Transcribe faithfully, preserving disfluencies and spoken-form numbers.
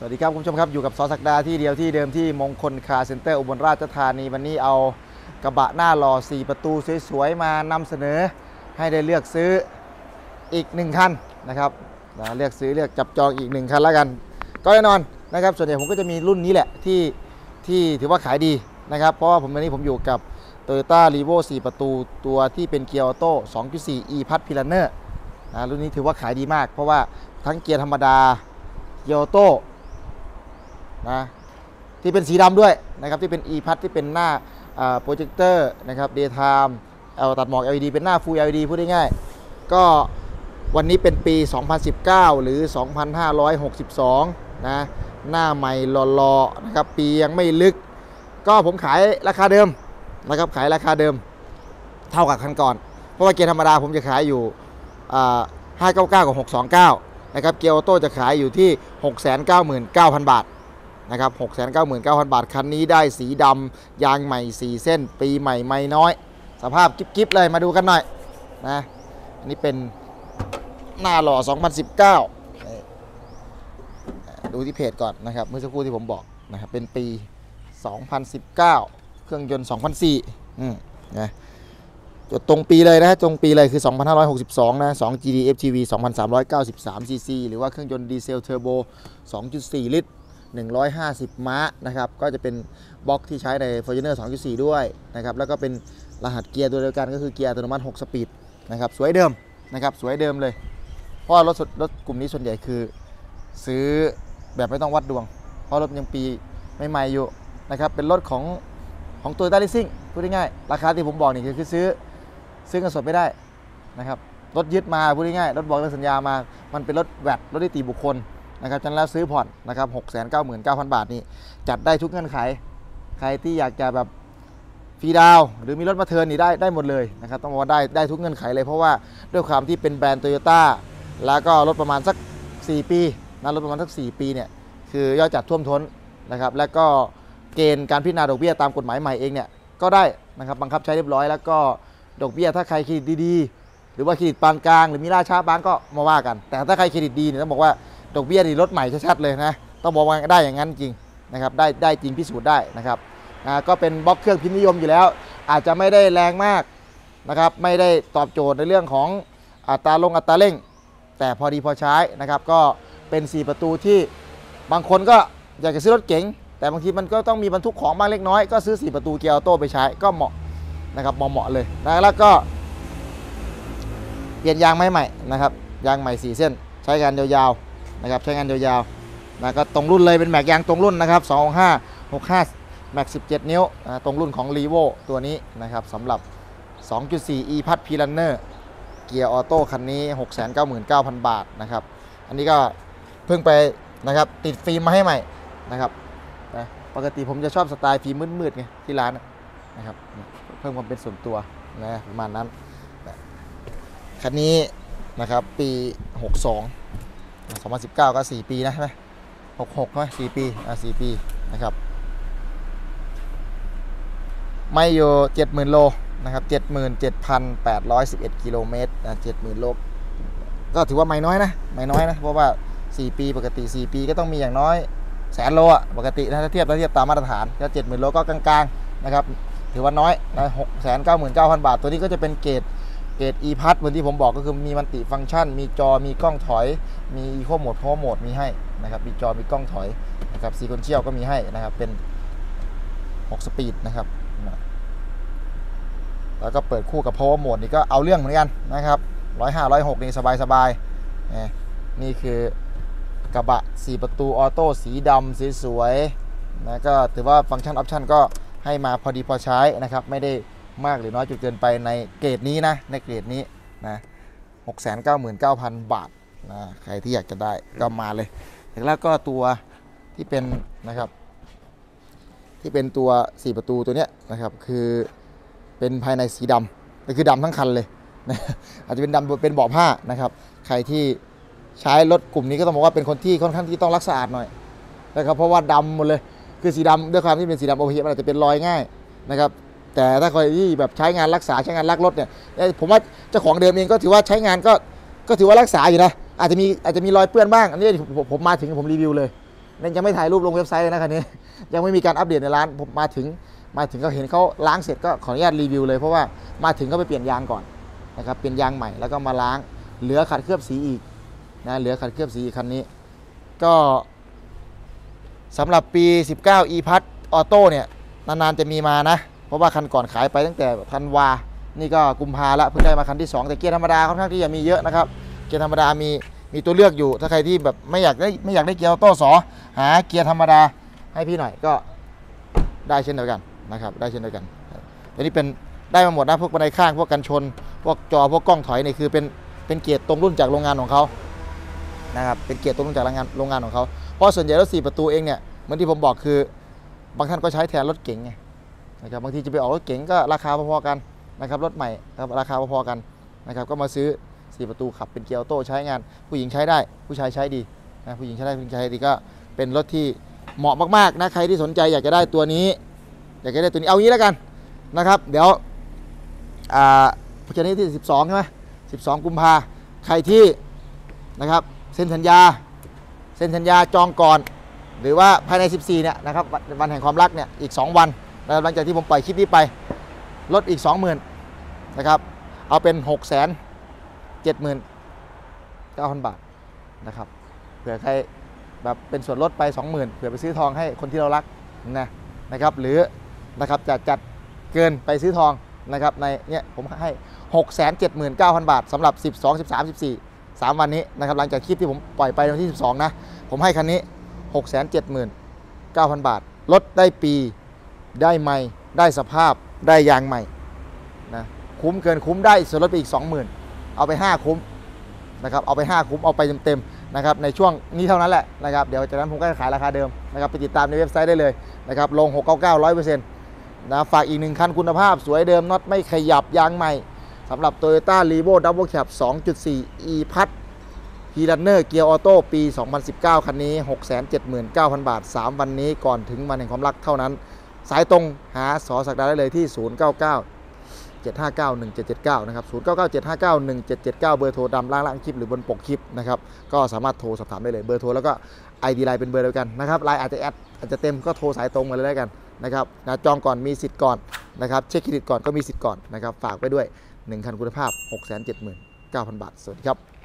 วัสดีครับคุณผู้ชมครับอยู่กับสศักดาที่เดียวที่เดิมที่มงคลคาร์เซ็นเตอร์อุบลราชธานีวันนี้เอากระบะหน้าหล่อสี่ประตูสวยๆมานำเสนอให้ได้เลือกซื้ออีกหนึ่งคันนะครับเลือกซื้อเลือกจับจองอีกหนึ่งคันแล้วกันก็แน่นอนนะครับส่วนใหญ่ผมก็จะมีรุ่นนี้แหละที่ที่ถือว่าขายดีนะครับเพราะว่าผมวันนี้ผมอยู่กับ Toyota Revo สี่ประตูตัวที่เป็นเกียร์ออโต้ สองจุดสี่ E-Path Planner นะรุ่นนี้ถือว่าขายดีมากเพราะว่าทั้งเกียร์ธรรมดาเกียร์ออโต้นะที่เป็นสีดำด้วยนะครับที่เป็น E-Path ที่เป็นหน้าโปรเจคเตอร์นะครับ Daytime เอาตัดหมอก แอล อี ดี เป็นหน้า Full แอล อี ดี พูดง่ายๆก็วันนี้เป็นปี สองพันสิบเก้า หรือ สองพันห้าร้อยหกสิบสอง นะหน้าใหม่หล่อๆนะครับปียังไม่ลึกก็ผมขายราคาเดิมนะครับขายราคาเดิมเท่ากับคันก่อนเพราะว่าเกียร์ธรรมดาผมจะขายอยู่ห้าร้อยเก้าสิบเก้ากับหกร้อยยี่สิบเก้านะครับเกียร์ออโต้จะขายอยู่ที่ หกแสนเก้าหมื่นเก้าพัน บาทนะครับ หกแสนเก้าหมื่นเก้าพัน บาทคันนี้ได้สีดำยางใหม่สี่เส้นปีใหม่ไม่น้อยสภาพกิ๊บๆเลยมาดูกันหน่อยนะอันนี้เป็นหน้าหล่อสองพันสิบเก้าดูที่เพจก่อนนะครับเมื่อสักครู่ที่ผมบอกนะครับเป็นปีสองพันสิบเก้าเครื่องยนต์สองพันสี่อืมนะจดตรงปีเลยนะตรงปีเลยคือสองพันห้าร้อยหกสิบสองนะสอง จี ดี เอฟ ที วี สองพันสามร้อยเก้าสิบสาม ซี ซี หรือว่าเครื่องยนต์ดีเซลเทอร์โบ สองจุดสี่ ลิตรหนึ่งร้อยห้าสิบ ม้านะครับก็จะเป็นบล็อกที่ใช้ใน Fortuner สองจุดสี่ ด้วยนะครับแล้วก็เป็นรหัสเกียร์ตัวเดียวกันก็คือเกียร์อัตโนมัติหกสปีดนะครับสวยเดิมนะครับสวยเดิมเลยเพราะรถรถกลุ่มนี้ส่วนใหญ่คือซื้อแบบไม่ต้องวัดดวงเพราะรถยังปีใหม่ๆอยู่นะครับเป็นรถของของ Toyota Leasing พูดง่ายๆราคาที่ผมบอกนี่คือซื้อซื้อเงินสดไม่ได้นะครับรถยึดมาพูดง่ายๆรถบอกเรื่องสัญญามามันเป็นรถแวดรถนิติบุคคลนะครับฉะนั้นแล้วซื้อผ่อนนะครับ หกแสนเก้าหมื่นเก้าพัน บาทนี่จัดได้ทุกเงื่อนไขใครที่อยากจะแบบฟรีดาวหรือมีรถมาเทิร์นนี่ได้ได้หมดเลยนะครับต้องบอกว่าได้ได้ทุกเงื่อนไขเลยเพราะว่าด้วยความที่เป็นแบรนด์ Toyota แล้วก็รถประมาณสักสี่ปีนะรถประมาณสักสี่ปีเนี่ยคือยอดจัดท่วมท้นนะครับแล้วก็เกณฑ์การพิจารณาดอกเบี้ยตามกฎหมายใหม่เองเนี่ยก็ได้นะครับบังคับใช้เรียบร้อยแล้วก็ดอกเบี้ยถ้าใครเครดิตดีๆหรือว่าเครดิตปานกลางหรือมีราช้าบ้างก็มาว่ากันแต่ถ้าใครเครดิตดีเนี่ยต้องบอกว่าดอกเบี้ยนี่รถใหม่ชัดๆเลยนะต้องบอกว่าได้อย่างนั้นจริงนะครับได้ได้จริงพิสูจน์ได้นะครับนะก็เป็นบล็อกเครื่องพิมพ์นิยมอยู่แล้วอาจจะไม่ได้แรงมากนะครับไม่ได้ตอบโจทย์ในเรื่องของอัตราลงอัตราเร่งแต่พอดีพอใช้นะครับก็เป็นสี่ประตูที่บางคนก็อยากจะซื้อรถเก๋งแต่บางทีมันก็ต้องมีบรรทุกของบ้างเล็กน้อยก็ซื้อสี่ประตูเกียร์ออโต้ไปใช้ก็เหมาะนะครับเหมาะเลยนะแล้วก็เปลี่ยนยางใหม่ๆนะครับยางใหม่สี่เส้นใช้งานยาวๆนะครับใช้งานยาวๆนะก็ตรงรุ่นเลยเป็นแม็กยางตรงรุ่นนะครับสองห้าหกห้าแม็กสิบเจ็ดนิ้วนะตรงรุ่นของ Revo ตัวนี้นะครับสำหรับ สองจุดสี่ E-Path Planner เกียร์ออโต้คันนี้ หกแสนเก้าหมื่นเก้าพัน บาทนะครับอันนี้ก็เพิ่งไปนะครับติดฟิล์มมาให้ใหม่นะครับนะปกติผมจะชอบสไตล์ฟิล์มมืดๆไงที่ร้านนะครับเพิ่มความเป็นส่วนตัวนะประมาณนั้นคันนี้นะครับปีหกสอง สองพันสิบเก้าก็สี่ปีนะใช่ไหมหกหกใช่ไหมสี่ปีอ่ะสี่ปีนะครับไม่อยู่ เจ็ดหมื่น โลนะครับ เจ็ดหมื่นเจ็ดพันแปดร้อยสิบเอ็ด กิโลเมตรนะ เจ็ดหมื่น โลก็ถือว่าไม่น้อยนะไม่น้อยนะเพราะว่าสี่ปีปกติสี่ปีก็ต้องมีอย่างน้อยแสนโลอ่ะปกตินะถ้าเทียบถ้าเทียบตามมาตรฐานก็ เจ็ดหมื่น โลก็กลางๆนะครับถือว่าน้อยนะ หกแสนเก้าหมื่นเก้าพัน บาทตัวนี้ก็จะเป็นเกรดเกรด E-Path เหมือนที่ผมบอกก็คือมีมัลติฟังก์ชันมีจอมีกล้องถอยมี Eco Mode Power Mode มีให้นะครับมีจอมีกล้องถอยนะครับ Sequential ก็มีให้นะครับเป็นหกสปีดนะครับแล้วก็เปิดคู่กับ Power Mode นี่ก็เอาเรื่องเหมือนกันนะครับหนึ่งร้อยห้า หนึ่งร้อยหกนี่สบายๆนี่คือกระบะสี่ประตูออโต้สีดำสีสวยนะก็ถือว่าฟังก์ชันออปชันก็ให้มาพอดีพอใช้นะครับไม่ได้มากหรือน้อยจนเกินไปในเกรดนี้นะในเกรดนี้นะ หกแสนเก้าหมื่นเก้าพัน บาทนะใครที่อยากจะได้ก็มาเลยแล้วก็ตัวที่เป็นนะครับที่เป็นตัวสี่ประตูตัวเนี้ยนะครับคือเป็นภายในสีดำก็คือดำทั้งคันเลยนะอาจจะเป็นดำเป็นเบาะผ้านะครับใครที่ใช้รถกลุ่มนี้ก็ต้องบอกว่าเป็นคนที่ค่อนข้างที่ต้องรักสะอาดหน่อยนะครับเพราะว่าดำหมดเลยคือสีดำด้วยความที่เป็นสีดำโอเคมันอาจจะเป็นรอยง่ายนะครับแต่ถ้าใครที่แบบใช้งานรักษาใช้งานรักรถเนี่ยผมว่าเจ้าของเดิมเองก็ถือว่าใช้งานก็ก็ถือว่ารักษาอยู่นะอาจจะมีอาจจะมีรอยเปื้อนบ้างอันนี้ผมผมมาถึงผมรีวิวเลยนั่นยังไม่ถ่ายรูปลงเว็บไซต์เลยนะคันนี้ยังไม่มีการอัปเดตในร้านผมมาถึงมาถึงก็เห็นเขาล้างเสร็จก็ขออนุญาตรีวิวเลยเพราะว่ามาถึงก็ไปเปลี่ยนยางก่อนนะครับเปลี่ยนยางใหม่แล้วก็มาล้างเหลือขัดเคลือบสีอีกนะเหลือขัดเคลือบสีอีกคันนี้ก็สำหรับปีสิบเก้า e-Pass ออโต้เนี่ยนานๆจะมีมานะเพราะว่าคันก่อนขายไปตั้งแต่ธันวานี่ก็กุมภาละเพิ่งได้มาคันที่สองแต่เกียร์ธรรมดาค่อนข้างที่จะมีเยอะนะครับเกียร์ธรรมดามีมีตัวเลือกอยู่ถ้าใครที่แบบไม่อยากได้ไม่อยากได้เกียร์ออโต้สอหาเกียร์ธรรมดาให้พี่หน่อยก็ได้เช่นเดียวกันนะครับได้เช่นเดียวกันอันนี้เป็นได้มาหมดนะพวกบันไดข้างพวกกันชนพวกจอพวกกล้องถอยนี่คือเป็นเป็นเกียร์ตรงรุ่นจากโรงงานของเขานะครับเป็นเกียร์ตรงรุ่นจากโรงงานโรงงานของเขาเพราะส่วนใหญ่รถสี่ประตูเองเนี่ยเหมือนที่ผมบอกคือบางท่านก็ใช้แทนรถเก๋งไงนะครับบางทีจะไปออกรถเก๋งก็ราคาพอๆกันนะครับรถใหม่ครับราคาพอๆกันนะครับก็มาซื้อสี่ประตูขับเป็นเกียร์ออโต้ใช้งานผู้หญิงใช้ได้ผู้ชายใช้ดีนะผู้หญิงใช้ได้ผู้ชายใช้ดีก็เป็นรถที่เหมาะมากๆนะใครที่สนใจอยากจะได้ตัวนี้อยากจะได้ตัวนี้เอางี้แล้วกันนะครับเดี๋ยวอ่าพุธนี้ที่สิบสองใช่ไหมสิบสองกุมภาใครที่นะครับเซ็นสัญญาเซ็นสัญญาจองก่อนหรือว่าภายในสิบสี่เนี่ยนะครับวันแห่งความรักเนี่ยอีกสองวันหลังจากที่ผมปล่อยคลิปนี้ไปลดอีก สองหมื่น นะครับเอาเป็น หกแสนเจ็ดหมื่นเก้าพัน บาทนะครับเผื่อใครแบบเป็นส่วนลดไป สองหมื่น เผื่อไปซื้อทองให้คนที่เรารักนะนะครับหรือนะครับจะจัดเกินไปซื้อทองนะครับในเนี่ยผมให้ หกแสนเจ็ดหมื่นเก้าพัน บาทสำหรับสิบสอง สิบสาม สิบสี่ สามวันนี้นะครับหลังจากคลิปที่ผมปล่อยไปวันที่สิบสองนะผมให้คันนี้ หกแสนเจ็ดหมื่นเก้าพัน บาทลดได้ปีได้ใหม่ได้สภาพได้ยางใหม่นะคุ้มเกินคุ้มได้ส่วนลดไปอีก สองหมื่น เอาไปห้าคุ้มนะครับเอาไปห้าคุ้มเอาไปเต็มๆนะครับในช่วงนี้เท่านั้นแหละนะครับเดี๋ยวจากนั้นผมก็จะขายราคาเดิมนะครับไปติดตามในเว็บไซต์ได้เลยนะครับลงหกเก้าเก้า ร้อยเปอร์เซ็นต์ นะฝากอีกหนึ่งคันคุณภาพสวยเดิมน็อตไม่ขยับยางใหม่สำหรับ Toyota Revo Double Cab สองจุดสี่ e-Pass P-Runner เกียร์ออโต้ปี สองพันสิบเก้า คันนี้ หกแสนเจ็ดหมื่นเก้าพัน บาทสามวันนี้ก่อนถึงวันแห่งความรักเท่านั้นสายตรงหาสอศักดาได้เลยที่ ศูนย์ เก้า เก้า เจ็ด ห้า เก้า หนึ่ง เจ็ด เจ็ด เก้า นะครับ ศูนย์ เก้า เก้า เจ็ด ห้า เก้า หนึ่ง เจ็ด เจ็ด เก้า เบอร์โทรดำล่างล่างคลิปหรือบนปกคลิปนะครับก็สามารถโทรสอบถามได้เลยเบอร์โทรแล้วก็ ไอ ดี ไลน์เป็นเบอร์เดียวกันนะครับไลน์อาจจะแอดอาจจะเต็มก็โทรสายตรงมาเลยได้กันนะครับนะจองก่อนมีสิทธิ์ก่อนนะครับเช็คเครดิตก่อนก็มีสิทธิ์ก่อนนะครับฝากไปด้วยหนึ่งคันคุณภาพ หกแสนเจ็ดหมื่นเก้าพัน บาทสวัสดีครับ